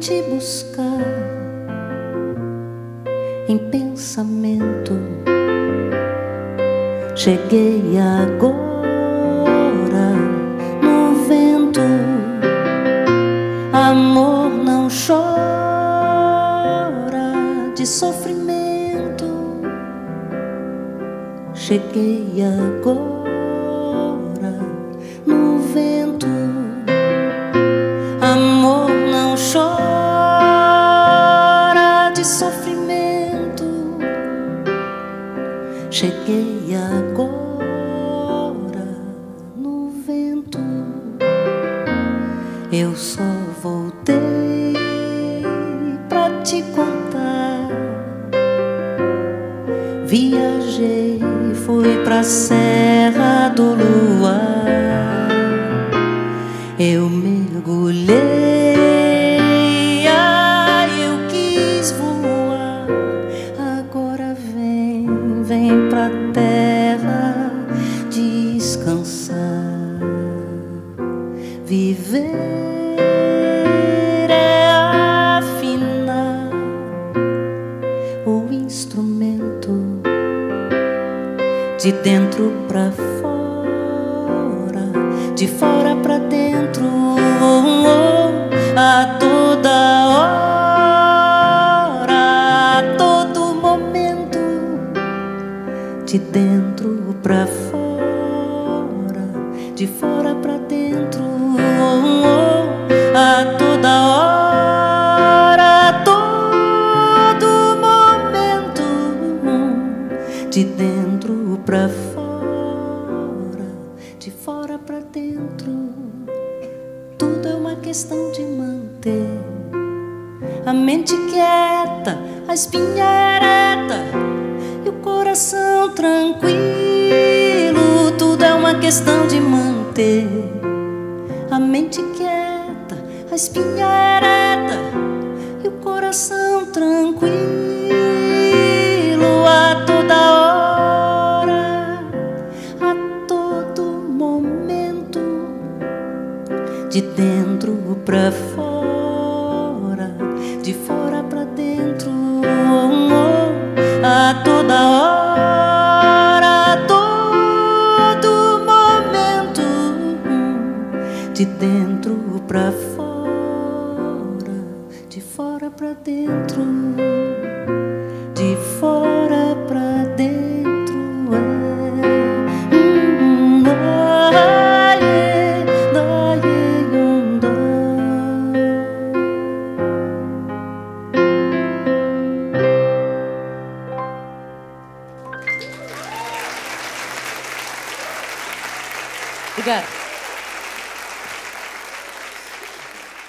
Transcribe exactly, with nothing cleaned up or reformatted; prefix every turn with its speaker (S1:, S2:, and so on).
S1: te buscar em pensamento. Cheguei agora no vento. Amor não chora de sofrimento. Cheguei agora no vento. Amor não chora de sofrimento. Cheguei agora no vento. Eu só voltei pra te contar. Viajei, fui pra Serra do Luar. Eu mergulhei, ai, eu quis voar. Agora vem, vem pra terra descansar. Viver é afinar o instrumento de dentro pra fora, de fora pra dentro, oh, oh, a toda hora, a todo momento, de dentro pra fora, de fora pra dentro, oh, oh, a toda hora, a todo momento, de dentro pra fora, de fora pra dentro. Tudo é uma questão de manter a mente quieta, a espinha ereta e o coração tranquilo. Tudo é uma questão de manter a mente quieta, a espinha ereta e o coração tranquilo. A toda hora, a todo momento, de dentro pra fora, de fora pra dentro, oh, oh, a toda hora, a todo momento, de dentro pra fora, de fora pra dentro, de fora pra dentro, é. Hum, ah, yeah, ah, yeah, um, ah. Obrigada.